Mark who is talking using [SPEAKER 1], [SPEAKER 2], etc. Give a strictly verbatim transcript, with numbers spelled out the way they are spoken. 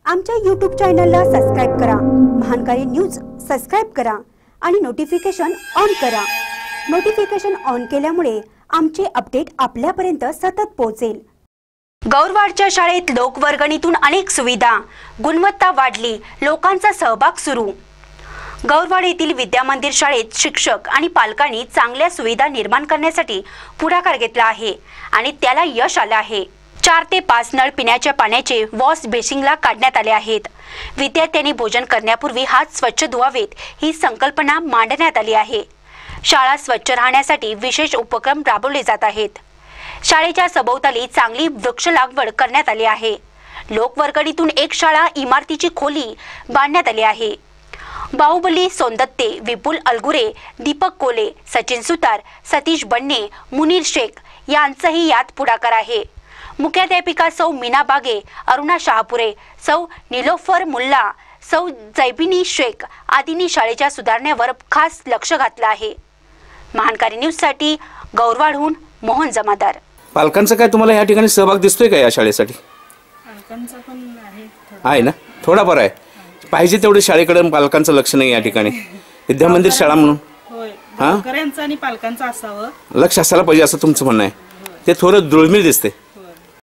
[SPEAKER 1] आमच्या यूट्यूब चॅनलला सबस्क्राइब करा, महानकारी न्यूज सबस्क्राइब करा आणि नोटिफिकेशन ऑन करा। नोटिफिकेशन ऑन केल्यामुळे आमचे अपडेट आपल्यापर्यंत सतत पोहोचेल। गौरवाडच्या शाळेत लोकवर्गणीतून अनेक सुविधा, गुणवत्ता वाढली, लोकांचा सहभाग सुरू। गौरवाड येथील विद्यामंदिर शाळेत शिक्षक आणि पालकांनी चांगल्या सुविधा निर्माण करण्यासाठी पुढाकार घेतला आहे आणि त्याला यश आले आहे। चार ते पाच नळ पिण्याच्या पाण्याचे वॉश बेसिनला काढण्यात आले आहेत। विद्यार्थ्यांनी भोजन करण्यापूर्वी हात स्वच्छ धुवावेत ही संकल्पना मांडण्यात आली आहे। शाळा स्वच्छ राहण्यासाठी विशेष उपक्रम राबवले जात आहेत। शाळेच्या सभोवताली चांगली वृक्ष लागवड करण्यात आली आहे। लोकवर्गणीतून एक शाळा इमारतीची खोली बांधण्यात आली आहे। बाहुबली सोनदत्ते, विपुल अलगुरे, दीपक कोले, सचिन सुतार, सतीश बन्ने, मुनीर शेख यांचाही यात पुढाकार आहे। मुख्याध्यापिका सौ मीना बागे, अरुणा शहापुरे, सौ निलोफर मुल्ला, सौ जैबिनी शेख आदींनी शाळेच्या सुधारण्यावर खास लक्ष घातलं आहे। महानकारी न्यूज साठी गौरवाडहून मोहन जमादार।
[SPEAKER 2] पालकांचा काय तुम्हाला या ठिकाणी सहभाग दिसतोय का या शाळेसाठी?
[SPEAKER 3] पालकांचा पण आहे
[SPEAKER 2] आहे ना, थोडाफार आहे। पाहिजे तेवढे शाळेकडे पालकांचं लक्ष नाही या ठिकाणी। विद्यामंदिर शाळा म्हणून
[SPEAKER 3] होय, गावकऱ्यांचं आणि पालकांचं असावं,
[SPEAKER 2] लक्ष असायला पाहिजे असं तुमचं म्हणणं आहे। ते थोडं दुर्मिळ दिसते।